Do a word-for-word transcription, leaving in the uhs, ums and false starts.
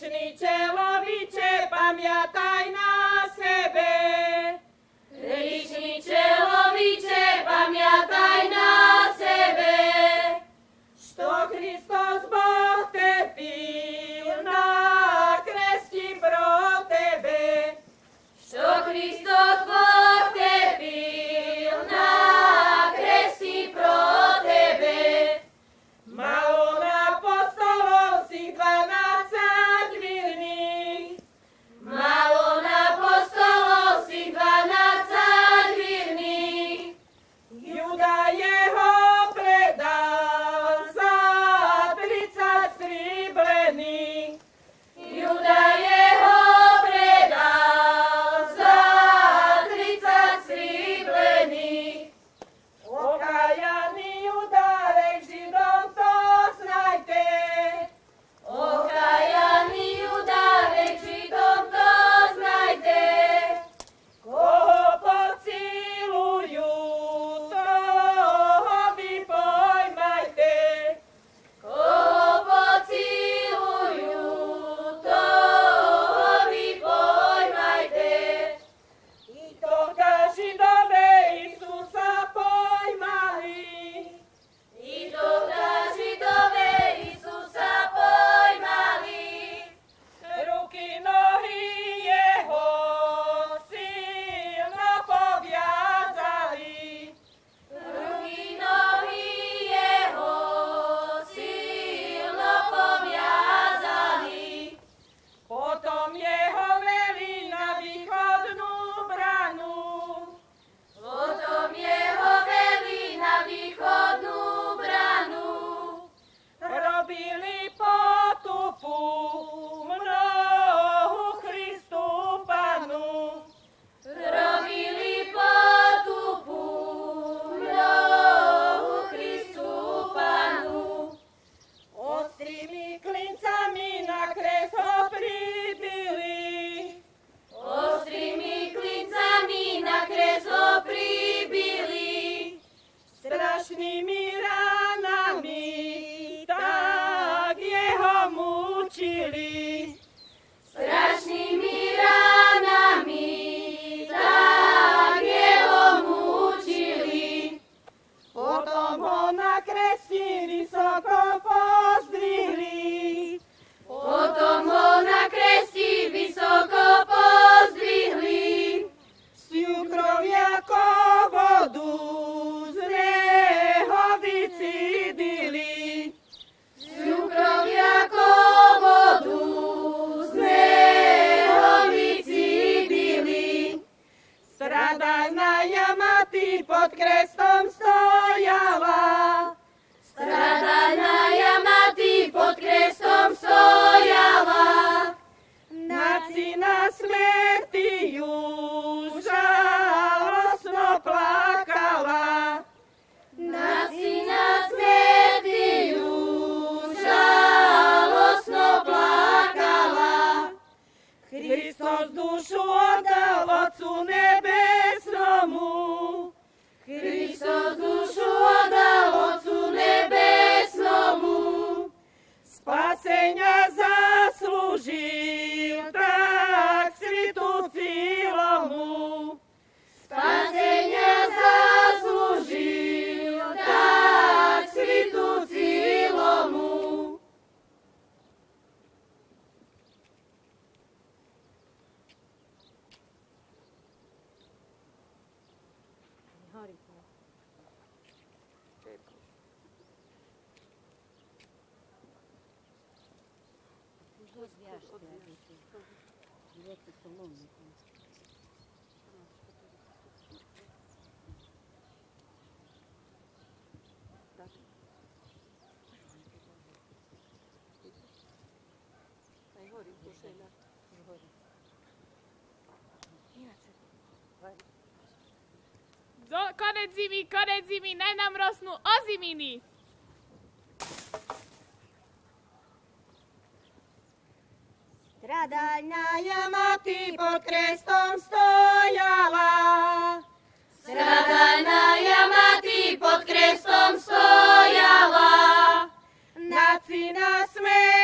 Hriešný človeče, pamiataj na sebe. Hriešný človeče, pamiataj na sebe. Što Hristos Boh trpil na kresti pro tebe. Što Hristos Boh trpil na kresti pro tebe. Malo na apostolov si dvanáct virných. Malo na apostolov si dvanáct virných. Juda jeho predal za tridsať strieblených. Juda jeho predal za tridsať strieblených. Okajaný Judárek Židom to znajte. Okajaný Judárek Židom to znajde. Koho pocilujú, toho vy pojmajte. Koho pocilujú, toho vy pojmajte. I to Židové Isusa pojmali. I to Židové Isusa pojmali. Ruky, nohy jeho silno poviazali. Ruky, nohy jeho silno poviazali. Potom jeho veli na východnú branu. Potom jeho veli na východnú branu. Robili potupu mnohu Christu Panu. Robili potupu mnohu Christu Panu. Ostrými klincami na kres ho pribili. Ostrými klincami na kres ho pribili. Strašnými ránami tak jeho mučili. Strašnými ránami tak jeho mučili. Potom ho na kresti vysoko pozdvihli. Potom ho na kresti vysoko pozdvihli. Siu krv jako vodu z neho vycidili. Siu krv jako vodu z neho vycidili. Stradajná jamaty pod krestom stojala. Stradajná jamaty pod krestom stojala. Na syna smrti už žalostno plakala. Na syna smrti už žalostno plakala. Hristos dušu oddal Otcu nebesnomu. Hristos dušu oddal Otcu nebesnomu. Spasenia zaslúžil tak svitu cílomu. Spasenia zaslúžil tak svitu cílomu. Do, konec zimy, konec zimy, naj nám rosnú oziminy. Stradajná jamaty pod krestom stojala. Stradajná jamaty pod krestom stojala. Na syna smrti